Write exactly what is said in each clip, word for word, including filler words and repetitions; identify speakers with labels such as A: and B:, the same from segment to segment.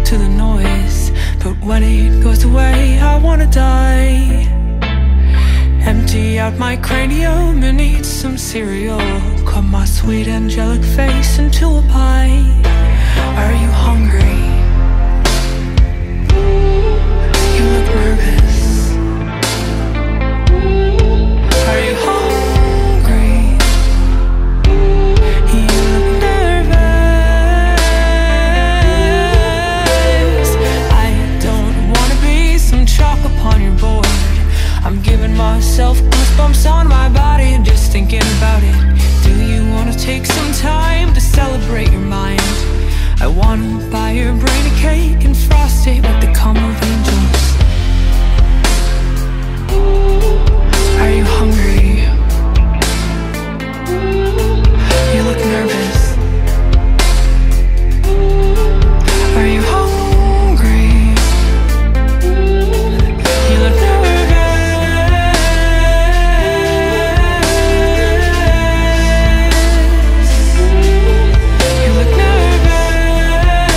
A: to the noise, but when it goes away, I wanna die. Empty out my cranium and eat some cereal. Cut my sweet angelic face into a pie. Are you hungry? You look nervous. Are you hungry? You look nervous. I don't wanna be some chalk upon your board. I'm giving myself goosebumps on my body just thinking about it. Do you wanna take some time to celebrate your mind? I wanna buy your brain a cake and frost it with the cum of angels. Are you hungry? You look nervous. Are you hungry? You look nervous. You look nervous.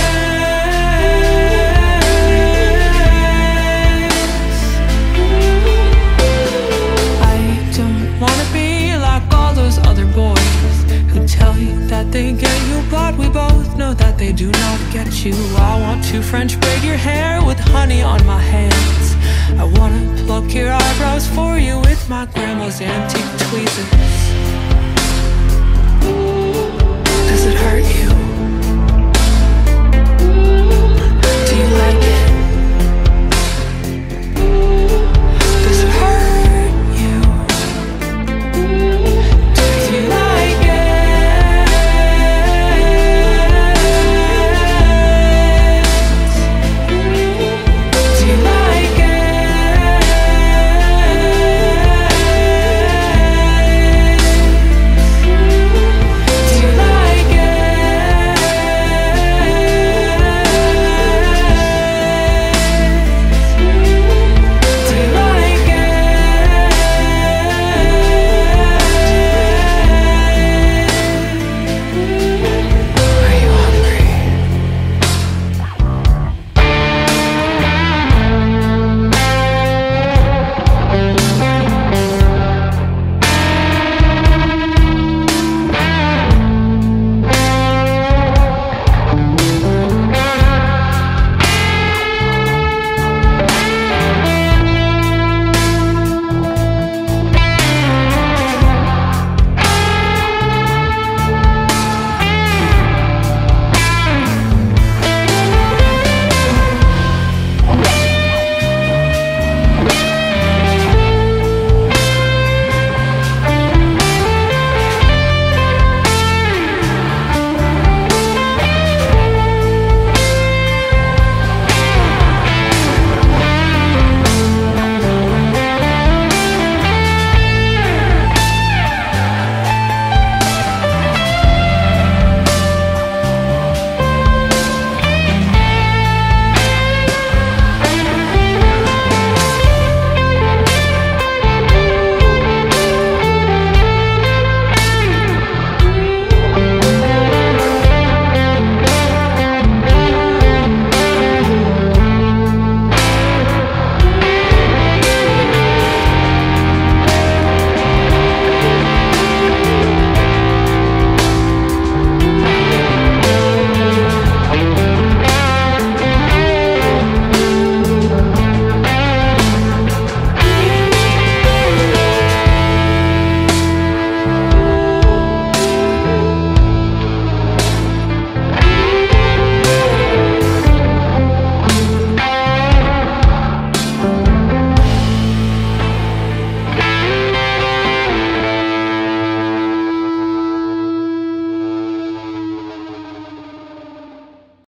A: I don't wanna be like all those other boys who tell you that they get you, but we both know that they do not get you. I want to French braid your hair with honey on my hands. I wanna pluck your eyebrows for you with my grandma's antique tweezers.